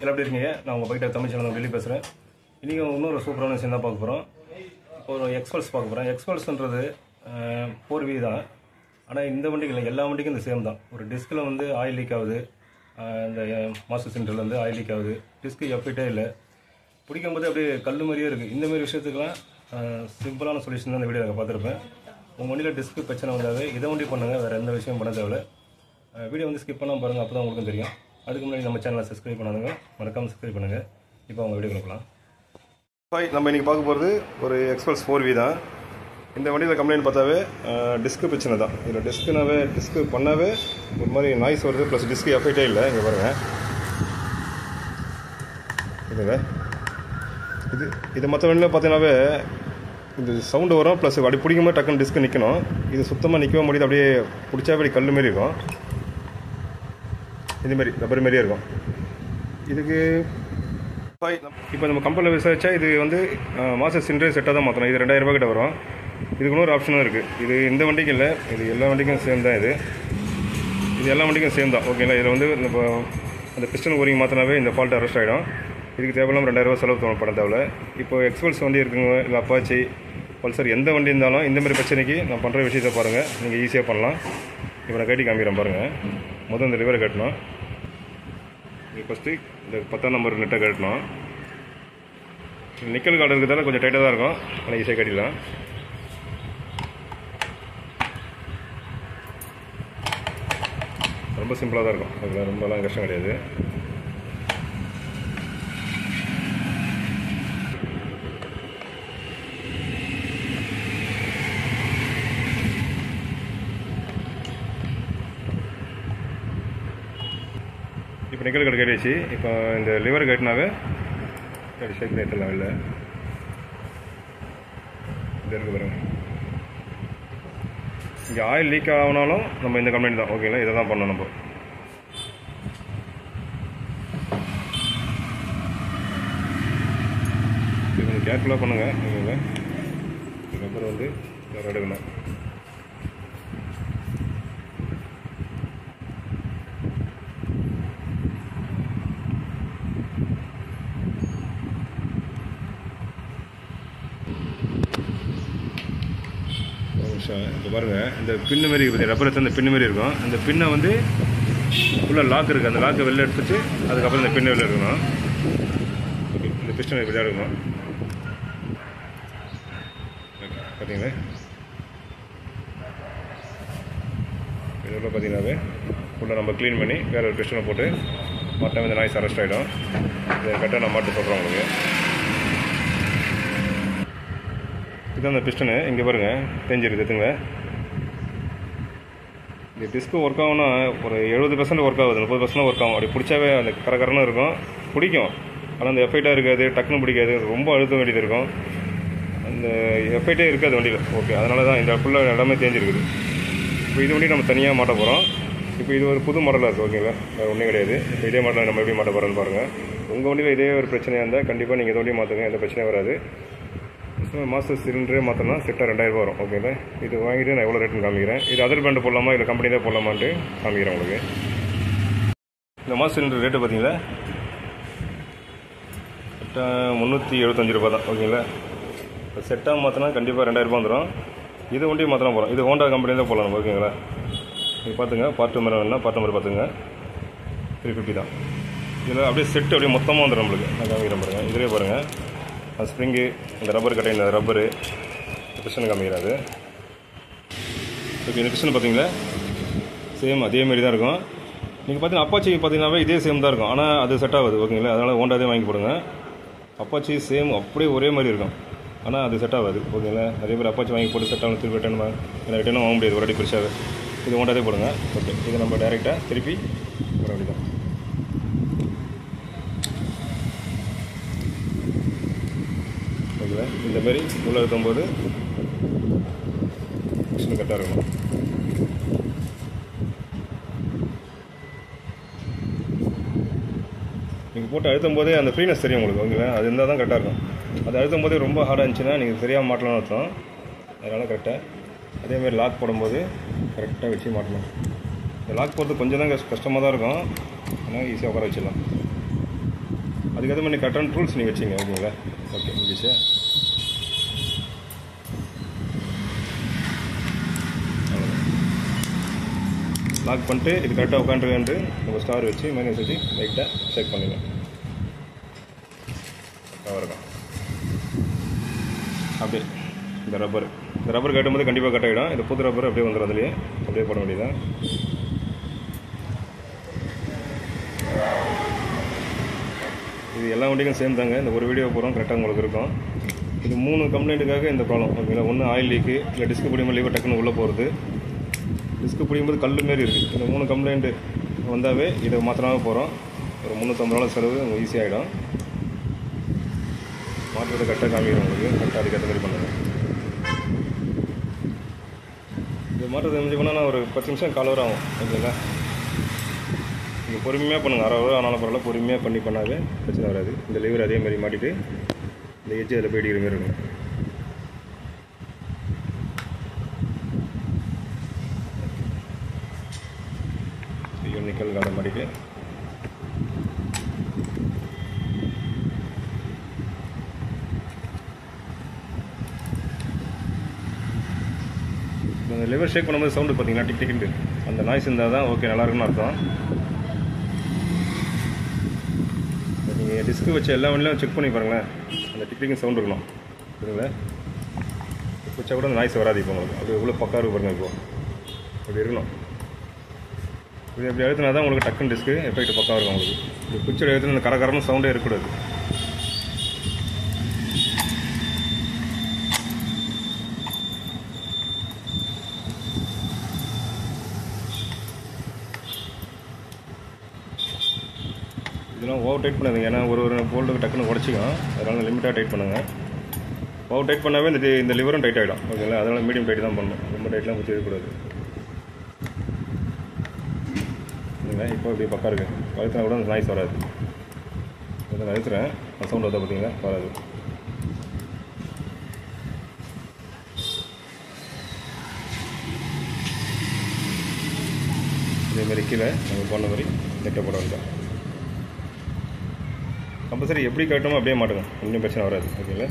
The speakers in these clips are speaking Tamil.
எல்லாம் எப்படி இருக்கீங்க? நான் உங்கள் பைக்கிட்ட தமிழ் சேனல் வெளியே பேசுகிறேன். இன்றைக்கி இன்னொரு சூப்பரான விஷயம் தான் பார்க்க போகிறோம். இப்போ ஒரு எக்ஸ்பல்ஸ் பார்க்க போகிறோம். எக்ஸ்பல்ஸ்ன்றது 4V தான். ஆனால் இந்த வண்டிக்கு இல்லை, எல்லா வண்டிக்கும் இந்த சேம் தான். ஒரு டிஸ்கில் வந்து ஆயில் லீக் ஆகுது, இந்த மாஸ்டர் சென்டர்லேருந்து ஆயில் லீக் ஆகுது, டிஸ்க்கு எஃபிட்டே இல்லை, பிடிக்கும்போது அப்படியே கல் மாதிரியே இருக்குது. இந்தமாதிரி விஷயத்துக்கெல்லாம் சிம்பிளான சொல்யூஷன் தான் இந்த வீடியோ நான் பார்த்துருப்பேன். உங்கள் வண்டியில் டிஸ்க்கு பிரச்சனை வந்தாவே இதை வண்டி பண்ணுங்கள், வேறு எந்த விஷயம் பண்ண தேவையில்லை. வீடியோ வந்து ஸ்கிப் பண்ணாமல் பாருங்கள், அப்போ தான் உங்களுக்கும் தெரியும். அதுக்கு முன்னாடி நம்ம சேனலை சப்ஸ்கிரைப் பண்ணாதுங்க, மறக்காமல் சப்ஸ்கிரைப் பண்ணுங்கள். இப்போ அவங்க வீடியோ கொடுக்கலாம். நம்ம இன்றைக்கி பார்க்க போகிறது ஒரு எக்ஸ்பல்ஸ் 4V தான். இந்த வண்டியில் கம்ப்ளைண்ட் பார்த்தாவே டிஸ்க்கு பிரச்சனை தான். இதில் டிஸ்க்கு பண்ணாவே ஒரு மாதிரி நாய்ஸ் வருது, ப்ளஸ் டிஸ்க்கு எஃபெக்டே இல்லை. இங்கே பாருங்கள், இதுங்க இது மற்ற வண்டியில் பார்த்தீங்கன்னாவே இந்த சவுண்டு வரும், ப்ளஸ் அப்படி பிடிக்கும்போது டக்குன்னு டிஸ்க்கு நிற்கணும். இது சுத்தமாக நிற்கவே முடியுது, அப்படியே பிடிச்சா அப்படி கல் மாரி இருக்கும், இதுமாரி ரப்பர் மாரியே இருக்கும். இதுக்கு இப்போ நம்ம கம்பெனியில் விசாரிச்சா இது வந்து மாஸ்டர் சிலிண்டர் செட்டாக தான் மாற்றணும். இது 2000 ரூபா கிட்ட வரும். இதுக்கு இன்னொரு ஆப்ஷனும் இருக்குது. இது இந்த வண்டிக்கு இல்லை, இது எல்லா வண்டிக்கும் சேம் தான். இது எல்லா வண்டிக்கும் சேம் தான். ஓகேங்களா? இதில் வந்து இப்போ அந்த பிஸ்டன் ஓரிங் மாற்றினாவே இந்த ஃபால்ட் அரெஸ்ட் ஆகிடும். இதுக்கு தேவையில்லாமல் 2000 ரூபா செலவு பண்ண தேவையில்ல. இப்போ எக்ஸ்பல்ஸ் வண்டி இருக்குங்க, இல்லை அப்பாச்சி, பல்சர், எந்த வண்டி இருந்தாலும் இந்தமாதிரி பிரச்சனைக்கு நான் பண்ணுற விஷயத்தை பாருங்கள், நீங்கள் ஈஸியாக பண்ணலாம். இப்போ நான் கட்டி காமிக்கிறேன் பாருங்கள். முதல் இந்த லிவரை கட்டணும். இது ஃபஸ்ட்டு இந்த 10ஆம் நம்பர் நெட்டை கட்டணும். நிக்கல் கார்டு இருக்கிறதால கொஞ்சம் டைட்டாக தான் இருக்கும், ஆனால் ஈஸியாக கட்டிடலாம். ரொம்ப சிம்பிளாக தான் இருக்கும், அதில் ரொம்பலாம் கஷ்டம் கிடையாது. இப்போ நிக்கல் கார்டு கட்டிடுச்சு. இப்போ இந்த லிவர் கட்டினாவே ஷேக் நேற்றலாம் இல்லை, இது இருக்குது பாருங்க. இங்கே ஆயில் லீக் ஆகினாலும் நம்ம இந்த கம்ப்ளைண்ட் தான். ஓகேங்களா? இதை தான் பண்ணணும் நம்ம. இது கொஞ்சம் கேர்ஃபுல்லாக பண்ணுங்கள். ஓகேங்களா? ரப்பர் வந்து எடுக்கணும். இப்போ பாருங்கள், இந்த பின்னு மாரி இருக்குது, ரப்பர் எடுத்து அந்த பின்னு மாரி இருக்கும். அந்த பின்னை வந்து ஃபுல்லாக லாக் இருக்குது, அந்த லாக்கை வெளில எடுத்துட்டு அதுக்கப்புறம் இந்த பின்னை வெளில எடுக்கணும். ஓகே, இந்த பிஸ்டன் வெளில எடுக்கணும். ஓகே, பார்த்தீங்களா? இதில் பார்த்தீங்கன்னாவே ஃபுல்லாக நம்ம க்ளீன் பண்ணி வேறு ஒரு பிஸ்டனை போட்டு மாட்டாமல் இந்த நாய்ஸ் அரெஸ்ட் ஆகிடும். இதை கரெக்டாக நான் மாட்டு சொல்கிறேன் உங்களுக்கு. இதுதான் அந்த பிஸ்டனு. இங்கே பாருங்கள், தெரிஞ்சிருக்கு எத்துங்க. இந்த டிஸ்க்கு ஒர்க் ஆகும்னா ஒரு 70% ஒர்க் ஆகுது, 30% ஒர்க் ஆகும். அப்படி பிடிச்சாவே அந்த கரகரன்னு இருக்கும், பிடிக்கும். ஆனால் அந்த எஃபெக்டாக இருக்காது, டக்குன்னு பிடிக்காது, ரொம்ப அழுத்த வேண்டியது இருக்கும். அந்த எஃபெக்டே இருக்காது வண்டியில். ஓகே, அதனால தான் இந்த ஃபுல்லாக இடமே தேஞ்சிருக்குது. இப்போ இது வண்டி நம்ம தனியாக மாட்ட போகிறோம். இப்போ இது ஒரு புது மாடலாக இருக்குது. ஓகேங்களா? வேறு ஒன்றும் கிடையாது. இப்போ இதே மாடலில் நம்ம எப்படி மாட்ட போகிறோன்னு பாருங்கள். உங்கள் வண்டியில் இதே ஒரு பிரச்சனையாக இருந்தால் கண்டிப்பாக நீங்கள் இந்த வண்டியை மாற்றுங்க, எந்த பிரச்சனையும் வராது. மாஸ்டர் சிலிண்டரே மாற்றினா செட்டாக 2000 ரூபா வரும். ஓகேங்களா? இது வாங்கிட்டு நான் எவ்வளோ ரேட்டுன்னு காமிக்கிறேன். இது அதர் பிராண்டு போடலாமா இல்லை கம்பெனி தான் போடலாமான்ட்டு காமிக்கிறேன் உங்களுக்கு. இந்த மாஸ்டர் சிலிண்டர் ரேட்டு பார்த்தீங்களா, செட்டாக 375 ரூபா தான். ஓகேங்களா? இப்போ செட்டாக மாற்றினா கண்டிப்பாக 2000 ரூபா வந்துடும். இது வண்டியை மாற்றினா போகிறோம். இது ஹோண்டா கம்பெனி தான் போடலாம். ஓகேங்களா? நீங்கள் பார்த்துங்க, பார்ட் நம்பர் வேணுன்னா பார்ட் நம்பர் பார்த்துங்க. 350 தான். இதில் அப்படியே செட்டு அப்படியே மொத்தமாக வந்துடும் நம்மளுக்கு. நான் காமிக்கிறேன் பாருங்கள். இதிலே பாருங்கள், அந்த ஸ்ப்ரிங்கு, இந்த ரப்பர் கட்டை, இந்த ரப்பரு, பிஸ்டன் காமிக்கிறாது. ஓகே, இந்த பிஸ்டன் பார்த்தீங்களா சேம் அதேமாரி தான் இருக்கும். நீங்கள் பார்த்தீங்கன்னா அப்பாச்சி பார்த்தீங்கன்னாவே இதே சேம் தான் இருக்கும், ஆனால் அது செட் ஆகுது. ஓகேங்களா? அதனால் ஹோண்டாதே வாங்கி போடுங்க. அப்பாச்சி சேம் அப்படியே ஒரே மாதிரி இருக்கும், ஆனால் அது செட் ஆகாது. ஓகேங்களா? நிறைய பேர் அப்பாச்சி வாங்கி போட்டு செட் ஆகணும், திருப்பி ரிட்டர்னும் வாங்க முடியாது ஒரு அடி பிடிச்சாவே. இது ஹோண்டாதே போடுங்க. ஓகே, இது நம்ம டைரெக்டாக திருப்பி ஒரு அப்படி தான். ஓகேங்களா? இந்தமாரி உள்ளே இருக்கும்போது மிஷின் கரெக்டாக இருக்கணும். நீங்கள் போட்டு அழுத்தும் போதே அந்த ஃப்ரீனஸ் தெரியும் உங்களுக்கு. ஓகேங்களா? அது இருந்தால் தான் கரெக்டாக இருக்கும். அது அழுத்தும் போதே ரொம்ப ஹார்டாக இருந்துச்சுன்னா நீங்கள் சரியாக மாட்டலாம்னு அர்த்தம். அதனால் கரெக்டாக அதேமாதிரி லாக் போடும்போது கரெக்டாக வச்சு மாட்டணும். இந்த லாக் போடுறது கொஞ்சம் தான் கஷ்டமாக தான் இருக்கும், ஆனால் ஈஸியாக உட்கார வச்சிடலாம். அதுக்கேற்ற மாதிரி கரெக்டான டூல்ஸ் நீங்கள் வச்சிங்க. ஓகேங்களா? ஓகே, முடிஞ்சிச்சு. லாக் பண்ணிட்டு இது கரெக்டாக உட்காந்துருக்கான்ட்டு நம்ம ஸ்டார் வச்சு மைனஸ் வச்சு லைட்டாக செக் பண்ணிடலாம். இருக்கும் அப்படியே இந்த ரப்பர் கட்டும்போது கண்டிப்பாக கட் ஆகிடும். இந்த புது ரப்பர் அப்படியே வந்துடும், அதுலேயே அப்படியே போட வேண்டியதான். இது எல்லா வண்டிக்கும் சேம் தாங்க. இந்த ஒரு வீடியோ போகிறோம் கரெக்டாக உங்களுக்கு இருக்கும். இது 3 கம்ப்ளைண்ட்டுக்காக இந்த ப்ராப்ளம். ஓகேங்களா? ஒன்று ஆயில் லீக்கு, இல்லை டிஸ்க் பிடிக்கும்போது லீவர் டக்குன்னு உள்ளே போகிறது, டிஸ்க் பிடிக்கும்போது கல் மாரி இருக்குது. இந்த 3 கம்ப்ளைண்ட்டு வந்தாவே இதை மாற்றினாவே போகிறோம். ஒரு 350 ரூபா செலவு உங்களுக்கு ஈஸியாகிடும். மாற்றுறதை கரெக்டாக காமிக்கிறோம் உங்களுக்கு. கரெக்டாக அதுக்கேற்ற மாதிரி பண்ணுங்கள். இது மாற்றுறது தெரிஞ்சு பண்ணால் நான் ஒரு 10 நிமிஷம் 1/4 ஹவர் ஆகும். ஓகேங்களா? நீங்கள் பொறுமையாக பண்ணுங்கள். 1/2 ஹவர் ஆனாலும் பரவாயில்ல, பொறுமையாக பண்ணாவே பிரச்சனை வராது. இந்த லிவர் அதே மாதிரி மாட்டிட்டு இந்த எஜ்ஜு அதில் போய் அடிக்கிற மாதிரி இருக்கும். நிக்கல் காலை மாட்டிட்டு இந்த லிவர் ஷேக் பண்ணும்போது சவுண்டு பார்த்தீங்கன்னா டிக் டிக்ட்டு அந்த நாய்ஸ் இருந்தால் தான் ஓகே நல்லாயிருக்குன்னு அர்த்தம். நீங்கள் டிஸ்க்கு வச்ச எல்லா வண்டியும் செக் பண்ணி பாருங்களேன், அந்த டிக் டிக்கிங் சவுண்ட் இருக்கணும். புரியுங்களா? வச்சா கூட அந்த நாய்ஸ் வராது. இப்போ உங்களுக்கு அப்படி எவ்வளோ பக்கா இருக்கு பாருங்கள். இப்போது அப்படி இருக்கணும். இது எப்படி எழுத்துனா தான் உங்களுக்கு டக்குன்னு டிஸ்க்கு எஃபெக்ட் பக்கம் இருக்கும். உங்களுக்கு இது பிக்சர் எழுத்துனா இந்த கரகரன்னு சவுண்டே இருக்கக்கூடாது. இதெல்லாம் ஓவர் டைட் பண்ணாதுங்க. ஏன்னா ஒரு போல்ட்டுக்கு டக்குன்னு உடச்சிக்கும். அதனால் லிமிட்டாக டைட் பண்ணுங்கள். ஓவர் டைட் பண்ணாவே இந்த லிவரும் டைட் ஆகிடும். ஓகேங்களா? அதனால் மீடியம் டைட் தான் பண்ணணும். ரொம்ப டைட்லாம் பிடிச்சி இருக்கக்கூடாது. இப்போ இப்படி பக்கம் இருக்குது. அழுத்தினா கூட அந்த நாய்ஸ் வராது. இதை நான் அழுத்துறேன், அந்த சவுண்ட் வருதா பார்த்தீங்களா? வராது. இதேமாரி கீழே நம்ம போன மாதிரி நெட்டை போட வேண்டாம். கம்பல்சரி எப்படி கட்டணுமோ அப்படியே மாட்டுங்க, ஒன்றும் பிரச்சனை வராது. ஓகேங்களா?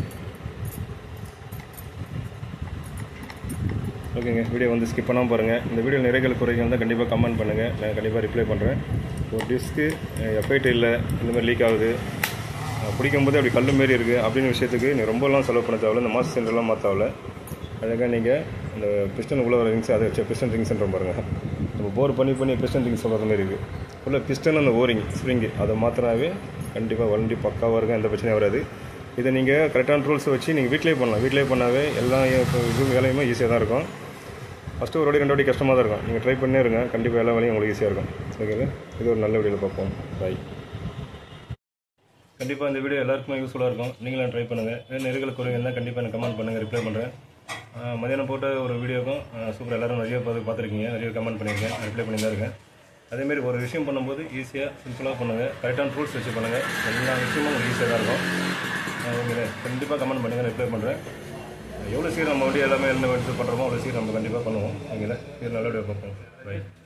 ஓகேங்க, வீடியோ வந்து ஸ்கிப் பண்ணாமல் பாருங்கள். இந்த வீடியோ நிறைகள் குறைகள் இருந்தால் கண்டிப்பாக கமெண்ட் பண்ணுங்கள். நான் கண்டிப்பாக ரிப்ளை பண்ணுறேன். ஒரு டிஸ்க்கு எஃபெக்ட் இல்லை, இந்த மாதிரி லீக் ஆகுது, பிடிக்கும்போது அப்படி கல் மாரி இருக்குது அப்படின்னு விஷயத்துக்கு நீ ரொம்பலாம் செலவு பண்ண தேவையில்ல. இந்த மாஸ்டர் சென்டர்லாம் மாற்றாவில்ல. அதுக்காக நீங்கள் இந்த பிஸ்டன் உள்ள வர ரிங்ஸ் அதை வச்சு பிஸ்டன் ரிங்ஸ் சென்டர் பாருங்கள். நம்ம போர் பண்ணி பிஸ்டன் ரிங்ஸ் சொல்கிற மாதிரி இருக்குது. ஃபுல்லாக பிஸ்டன் அந்த ஓரிங் ஸ்ப்ரிங்கு அதை மாற்றினாவே கண்டிப்பாக வண்டி பக்காவாக இருக்கும், எந்த பிரச்சனையும் வராது. இதை நீங்கள் கரெக்டான ரூல்ஸை வச்சு நீங்கள் வீட்டிலே பண்ணலாம். வீட்டிலே பண்ணாவே எல்லா வேலையுமே ஈஸியாக தான் இருக்கும். ஃபஸ்ட்டு ஒரு வாட்டி 2 வாட்டி கஷ்டமாக தான் இருக்கும். நீங்கள் ட்ரை பண்ணே இருங்க, கண்டிப்பாக எல்லா வேலையும் உங்களுக்கு ஈஸியாக இருக்கும். ஓகேங்களா? இது ஒரு நல்ல வீடியோவில் பார்ப்போம். பாய். கண்டிப்பாக இந்த வீடியோ எல்லாருக்குமே யூஸ்ஃபுல்லாக இருக்கும். நீங்களும் ட்ரை பண்ணுங்கள். நெருங்கல் குறைகள் இருந்தால் கண்டிப்பாக எனக்கு கமெண்ட் பண்ணுங்கள், ரிப்ளை பண்ணுறேன். மதியானம் போட்ட ஒரு வீடியோக்கும் சூப்பர் எல்லோரும் நிறைய பார்த்துருக்கீங்க, நிறைய கமெண்ட் பண்ணியிருக்கேன், ரிப்ளை பண்ணி தான் இருக்கேன். அதேமாரி ஒரு விஷயம் பண்ணும்போது ஈஸியாக சிம்பிளாக பண்ணுங்கள், கரெக்டான ரூல்ஸ் வச்சு பண்ணுங்கள். எல்லா விஷயமும் உங்களுக்கு ஈஸியாக தான் இருக்கும். ஓகே, கண்டிப்பாக கமெண்ட் பண்ணுங்கள், ரிப்ளை பண்ணுறேன். எவ்வளோ சீக்கிரம் நம்ம வண்டி எல்லாமே என்ன எடுத்து பண்ணுறோமோ அவ்வளோ சீக்கிரம் நம்ம கண்டிப்பாக பண்ணுவோம். ஓகேங்களா? இது நல்ல வீடியோ பார்ப்போம். பை.